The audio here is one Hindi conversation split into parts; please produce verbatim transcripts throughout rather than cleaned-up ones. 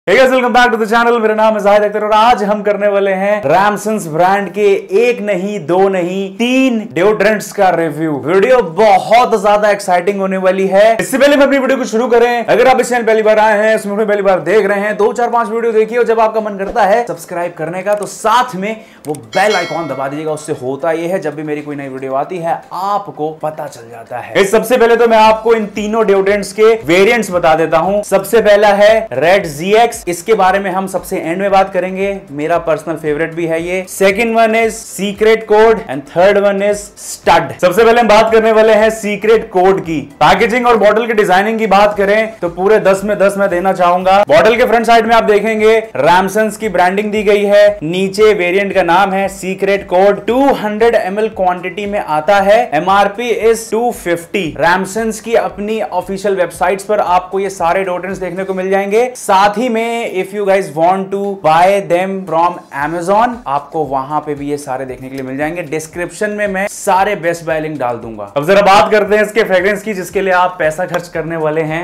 Hey guys, welcome back to the channel। मेरा नाम है जाहिद अख्तर और आज हम करने वाले हैं रैमसन्स ब्रांड के एक नहीं दो नहीं तीन डिओड्रेंट्स का रिव्यू। वीडियो बहुत ज्यादा एक्साइटिंग होने वाली है। इससे पहले मैं अपनी वीडियो को शुरू करें, अगर आप इस चैनल पहली बार आए हैं, इसमें पहली बार देख रहे हैं, दो चार पांच वीडियो देखिए और जब आपका मन करता है सब्सक्राइब करने का तो साथ में वो बेल आइकॉन दबा दीजिएगा। उससे होता यह है जब भी मेरी कोई नई वीडियो आती है आपको पता चल जाता है। सबसे पहले तो मैं आपको इन तीनों डिओड्रेंट्स के वेरिएंट्स बता देता हूं। सबसे पहला है रेड जी एक्स, इसके बारे में हम सबसे एंड में बात करेंगे, मेरा पर्सनल फेवरेट भी है ये। Second one is secret code and third one is stud. सबसे पहले हम बात करने वाले हैं सीक्रेट कोड की। पैकेजिंग और बॉटल की डिजाइनिंग की बात करें तो पूरे दस में दस मैं देना चाहूंगा। बॉटल के फ्रंट साइड में आप देखेंगे रैमसन्स की ब्रांडिंग दी गई है, नीचे वेरिएंट का नाम है secret code. Two hundred M L quantity में आता है, MRP is two fifty. Ramsons की अपनी ऑफिशियल वेबसाइट्स पर आपको ये सारे डिओड्रेंट्स देखने को मिल जाएंगे। साथ ही में if you guys want to buy them from Amazon, आपको वहां पे भी ये सारे देखने के लिए मिल जाएंगे। डिस्क्रिप्शन में मैं सारे बेस्ट बाय लिंक डाल दूंगा। अब जरा बात करते हैं इसके फ्रेग्रेंस की, जिसके लिए आप पैसा खर्च करने वाले हैं।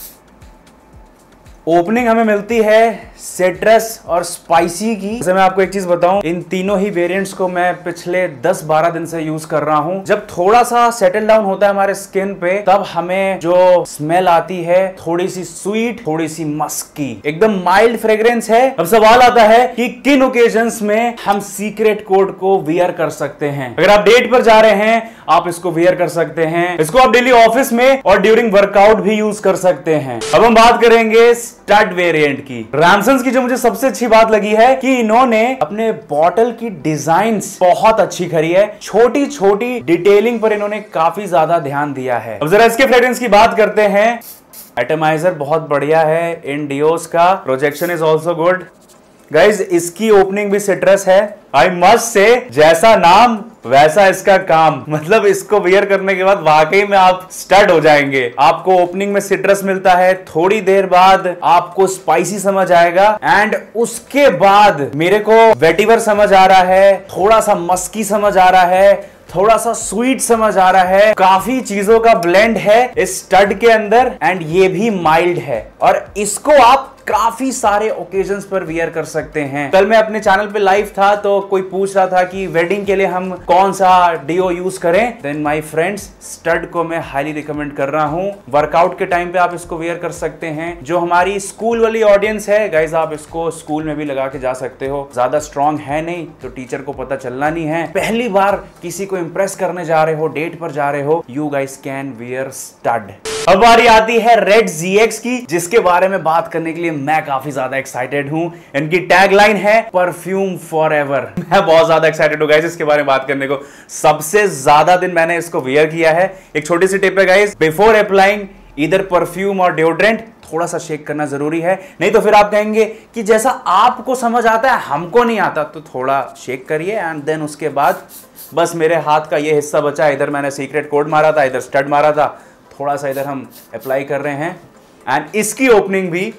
ओपनिंग हमें मिलती है सिट्रस और स्पाइसी की। जैसे मैं आपको एक चीज बताऊं, इन तीनों ही वेरिएंट्स को मैं पिछले दस बारह दिन से यूज कर रहा हूं। जब थोड़ा सा सेटल डाउन होता है हमारे स्किन पे, तब हमें जो स्मेल आती है थोड़ी सी स्वीट, थोड़ी सी मस्की, एकदम माइल्ड फ्रेग्रेंस है। अब सवाल आता है कि किन ओकेजन्स में हम सीक्रेट कोड को वियर कर सकते हैं। अगर आप डेट पर जा रहे हैं आप इसको वियर कर सकते हैं, इसको आप डेली ऑफिस में और ड्यूरिंग वर्कआउट भी यूज कर सकते हैं। अब हम बात करेंगे स्टड वेरिएंट की। रैमसन्स की जो मुझे सबसे अच्छी बात लगी है कि इन्होंने अपने बॉटल की डिजाइन्स बहुत अच्छी करी है। छोटी छोटी डिटेलिंग पर इन्होंने काफी ज्यादा ध्यान दिया है। अब जरा इसके फ्रेग्रेंस की बात करते हैं। एटमाइजर बहुत बढ़िया है, इन डियोस का projection is also good. Guys इसकी ओपनिंग भी सिट्रस है। आई मस्ट से, जैसा नाम वैसा इसका काम। मतलब इसको वियर करने के बाद वाकई में आप स्टड हो जाएंगे। आपको ओपनिंग में सिट्रस मिलता है, थोड़ी देर बाद आपको स्पाइसी समझ आएगा एंड उसके बाद मेरे को वेटिवर समझ आ रहा है, थोड़ा सा मस्की समझ आ रहा है, थोड़ा सा स्वीट समझ आ रहा है। काफी चीजों का ब्लेंड है इस स्टड के अंदर एंड ये भी माइल्ड है और इसको आप काफी सारे ओकेजन्स पर वियर कर सकते हैं। कल मैं अपने चैनल पे लाइव था तो कोई पूछ रहा था कि वेडिंग के लिए हम कौन सा डिओ यूज करें। देन माय फ्रेंड्स, स्टड को मैं हाईली रिकमेंड कर रहा हूं। वर्कआउट के टाइम पे आप इसको वियर कर सकते हैं। जो हमारी स्कूल वाली ऑडियंस है गाइज, आप इसको स्कूल में भी लगा के जा सकते हो। ज्यादा स्ट्रॉन्ग है नहीं तो टीचर को पता चलना नहीं है। पहली बार किसी को इंप्रेस करने जा रहे हो, डेट पर जा रहे हो, you guys can wear stud. अब बारी आती है रेड जी एक्स की, जिसके बारे में बात करने के लिए मैं काफी ज्यादा एक्साइटेड हूं। इनकी टैगलाइन है परफ्यूम फॉरएवर। मैं बहुत ज्यादा एक्साइटेड हूं गाइस इसके बारे में बात करने को। सबसे ज्यादा दिन मैंने इसको वियर किया है। एक छोटी सी टिप है गाइस, बिफोर अप्लाइंग इधर परफ्यूम और डिओड्रेंट थोड़ा सा शेक करना जरूरी है, नहीं तो फिर आप कहेंगे कि जैसा आपको समझ आता है हमको नहीं आता। तो थोड़ा शेक करिए एंड देन उसके बाद बस मेरे हाथ का ये हिस्सा बचा, इधर मैंने सीक्रेट कोड मारा था, इधर स्टड मारा था, थोड़ा सा इधर हम अप्लाई कर रहे हैं एंड इसकी ओपनिंग भी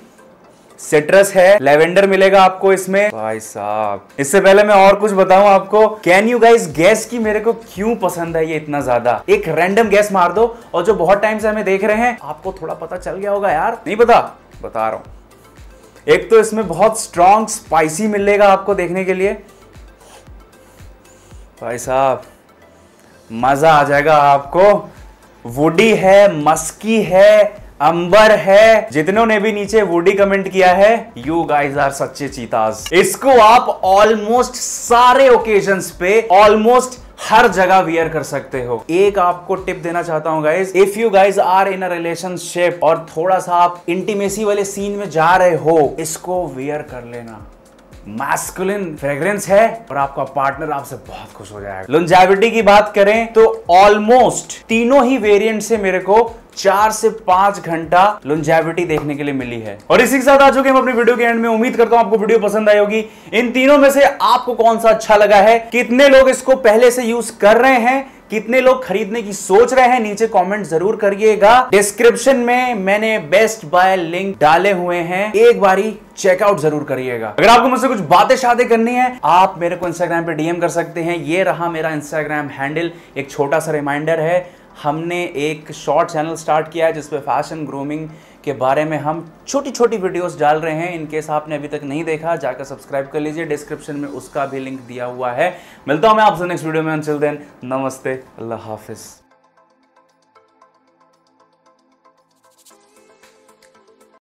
सिट्रस है। लेवेंडर मिलेगा आपको इसमें। भाई साहब, इससे पहले मैं और कुछ बताऊं आपको, कैन यू गाइस गेस कि मेरे को क्यों पसंद है ये इतना ज्यादा? एक रैंडम गेस मार दो और जो बहुत टाइम से हमें देख रहे हैं आपको थोड़ा पता चल गया होगा। यार नहीं पता, बता रहा हूं। एक तो इसमें बहुत स्ट्रॉन्ग स्पाइसी मिलेगा आपको देखने के लिए। भाई साहब मजा आ जाएगा आपको। वुडी है, मस्की है, अंबर है। जितनों ने भी नीचे वुडी कमेंट किया है, यू गाइज आर सच्चे चीताज। इसको आप ऑलमोस्ट सारे ओकेजन्स पे, ऑलमोस्ट हर जगह वियर कर सकते हो। एक आपको टिप देना चाहता हूं guys, if you guys are in a relationship और थोड़ा सा आप इंटीमेसी वाले सीन में जा रहे हो, इसको वियर कर लेना। मैस्कुलिन फ्रेग्रेंस है और आपका पार्टनर आपसे बहुत खुश हो जाएगा। लॉन्जेविटी की बात करें तो ऑलमोस्ट तीनों ही वेरिएंट से मेरे को चार से पांच घंटा लॉन्जेविटी देखने के लिए मिली है। और इसी के साथ आ चुके हम अपनी वीडियो के एंड में। उम्मीद करता हूं आपको वीडियो पसंद आई होगी। इन तीनों में से आपको कौन सा अच्छा लगा है? कितने लोग इसको पहले से यूज कर रहे हैं? कितने लोग खरीदने की सोच रहे हैं? नीचे कमेंट जरूर करिएगा। डिस्क्रिप्शन में मैंने बेस्ट बाय लिंक डाले हुए हैं, एक बारी चेकआउट जरूर करिएगा। अगर आपको मुझसे कुछ बातें शादी करनी है आप मेरे को इंस्टाग्राम पे डीएम कर सकते हैं। ये रहा मेरा इंस्टाग्राम हैंडल। एक छोटा सा रिमाइंडर है, हमने एक शॉर्ट चैनल स्टार्ट किया है जिसपे फैशन ग्रूमिंग के बारे में हम छोटी छोटी वीडियोस डाल रहे हैं। इन केस आपने अभी तक नहीं देखा, जाकर सब्सक्राइब कर लीजिए, डिस्क्रिप्शन में उसका भी लिंक दिया हुआ है। मिलता हूं मैं आपसे नेक्स्ट वीडियो में। अंटिल देन, नमस्ते, अल्लाह हाफिज।